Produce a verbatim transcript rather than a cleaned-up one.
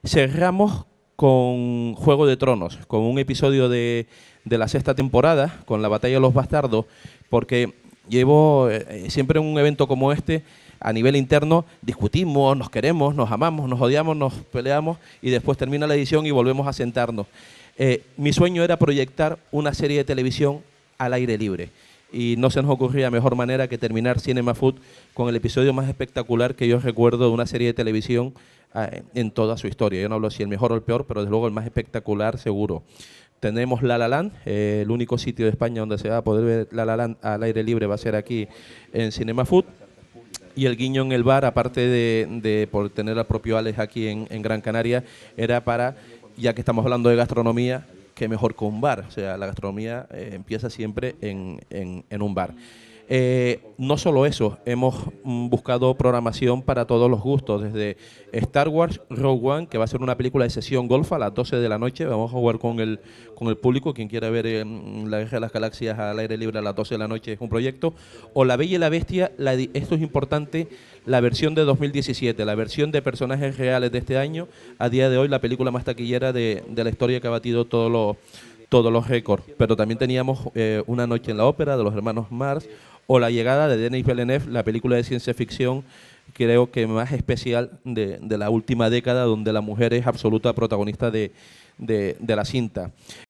Cerramos con Juego de Tronos, con un episodio de, de la sexta temporada, con la Batalla de los Bastardos, porque llevo eh, siempre en un evento como este, a nivel interno, discutimos, nos queremos, nos amamos, nos odiamos, nos peleamos y después termina la edición y volvemos a sentarnos. Eh, mi sueño era proyectar una serie de televisión al aire libre y no se nos ocurría mejor manera que terminar Cinema Food con el episodio más espectacular que yo recuerdo de una serie de televisión eh, en toda su historia. Yo no hablo si el mejor o el peor, pero desde luego el más espectacular seguro. Tenemos La La Land, eh, el único sitio de España donde se va a poder ver La La Land al aire libre va a ser aquí en Cinema Food. Y el guiño en el bar, aparte de, de por tener al propio Alex aquí en, en Gran Canaria, era para, ya que estamos hablando de gastronomía, que mejor que un bar. O sea, la gastronomía eh, empieza siempre en, en, en un bar. Eh, no solo eso, hemos mm, buscado programación para todos los gustos, desde Star Wars Rogue One, que va a ser una película de sesión golf a las doce de la noche, vamos a jugar con el, con el público, quien quiera ver eh, La Guerra de las Galaxias al aire libre a las doce de la noche es un proyecto, o La Bella y la Bestia, la, esto es importante, la versión de dos mil diecisiete, la versión de personajes reales de este año, a día de hoy la película más taquillera de, de la historia que ha batido todos los todos los récords, pero también teníamos eh, Una noche en la ópera de los hermanos Mars o La llegada de Denis Villeneuve, la película de ciencia ficción creo que más especial de, de la última década, donde la mujer es absoluta protagonista de, de, de la cinta.